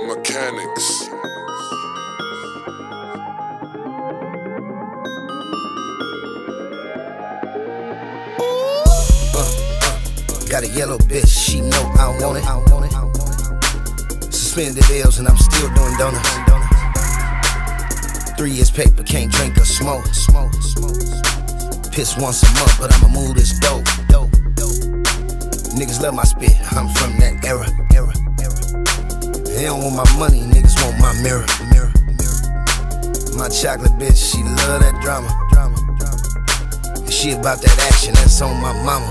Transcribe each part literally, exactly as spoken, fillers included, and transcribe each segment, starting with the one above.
Mekanix. Uh, uh, got a yellow bitch, she know I want it. Suspended L's and I'm still doing donuts. Three years paper, can't drink or smoke. Piss once a month, but I'ma move this dope. Niggas love my spit, I'm from that era. They don't want my money, niggas want my mirror. My chocolate bitch, she love that drama. And she about that action, that's on my mama.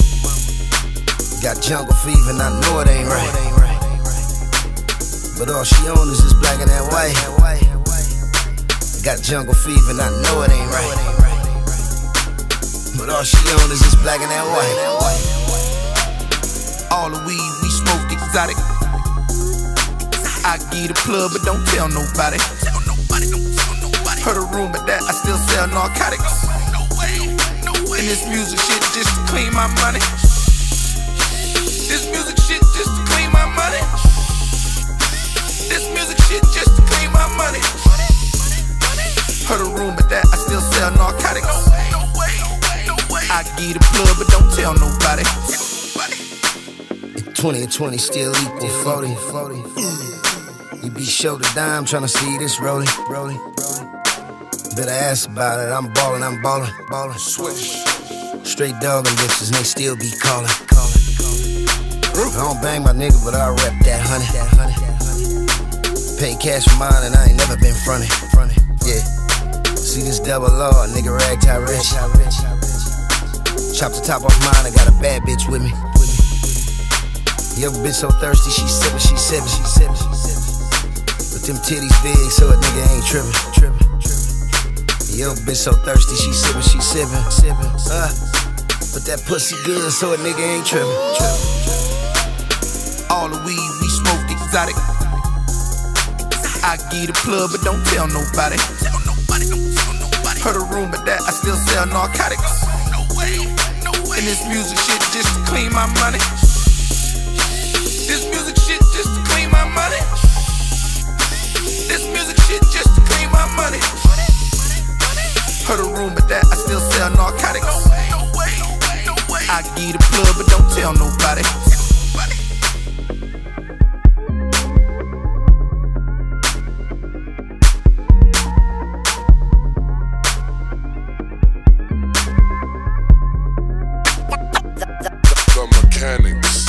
Got jungle fever and I know it ain't right. But all she on is this black and that white. Got jungle fever and I know it ain't right. But all she on is this black and that white. All the weed we smoke exotic. I give the plug, but don't tell nobody. Tell nobody, don't tell nobody. Heard a rumor that I still sell narcotics. No way, no way. And this music shit just to clean my money. This music shit just to clean my money. This music shit just to clean my money. Heard a rumor that I still sell narcotics. No way, no way. I give the plug, but don't tell nobody. twenty and twenty still equal forty. You be show the dime tryna see this rolling. Better ask about it, I'm ballin', I'm ballin', ballin'. Swish. Straight doggin' bitches and they still be callin'. I don't bang my nigga, but I rep that honey. Pay cash for mine and I ain't never been frontin'. Yeah. See this double law, nigga rag tie rich. Chop the top off mine, I got a bad bitch with me. Yo, bitch so thirsty, she sippin', she sippin', she sippin'. But them titties big, so a nigga ain't trippin'. Yo, bitch so thirsty, she sippin', she sippin'. Uh, but that pussy good, so a nigga ain't trippin'. All the weed we smoke exotic. I give the plug, but don't tell nobody. Tell nobody, don't tell nobody. Heard a rumor that I still sell narcotics. No way, no way. And this music shit just to clean my money. This music shit just to clean my money. This music shit just to clean my money. Heard a rumor that I still sell narcotics. No way, no way. I give the plug, but don't tell nobody. The Mekanix.